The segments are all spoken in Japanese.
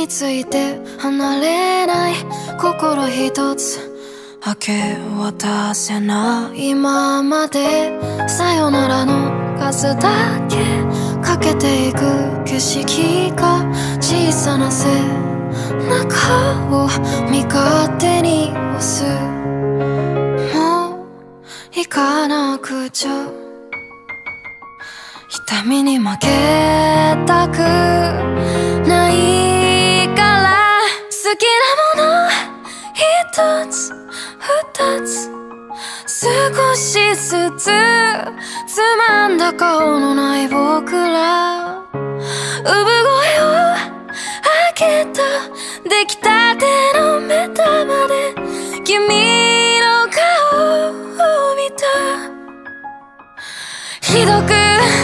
みついて離れない心一つ明け渡せないままでさよならの数だけかけていく景色が小さな背中を身勝手に押すもう行かなくちゃ痛みに負けたくないから好きなもの一つ二つ少しずつつまんだ顔のない僕ら産声を上げた出来たての目玉で君の顔を見たひどく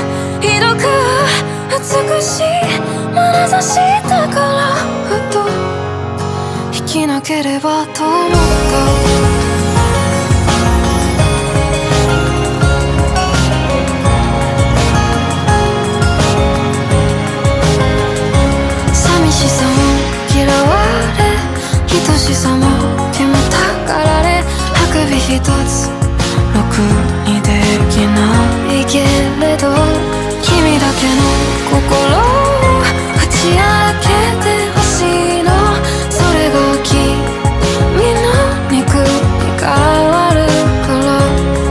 美しい眼差しだからふと生きなければと思った寂しさも嫌われ愛しさも煙たがられあくび一つろくにできないけれど君だけの心を打ち明けてほしいのそれが君の肉に変わるから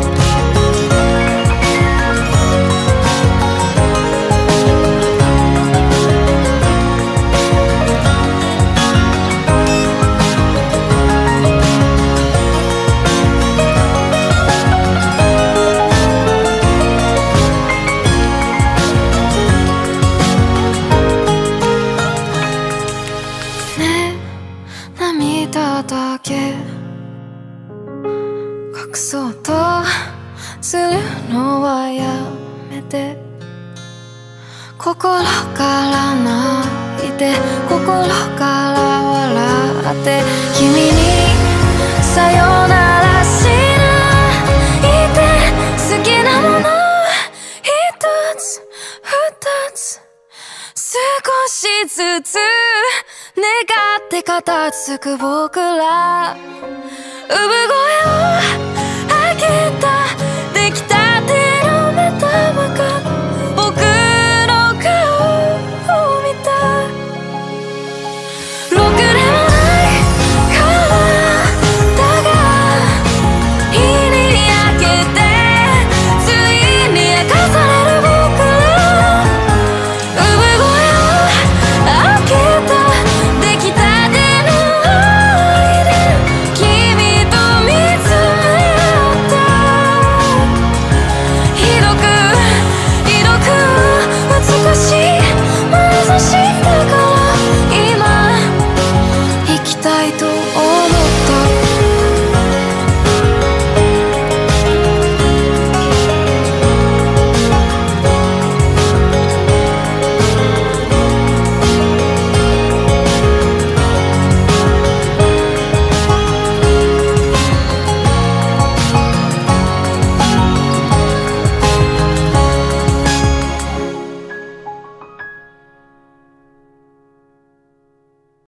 涙だけ隠そうとするのはやめて心から泣いて心から笑って君にさよならしないで好きなもの一つ二つ少しずつ願って片付く僕ら産声を上げた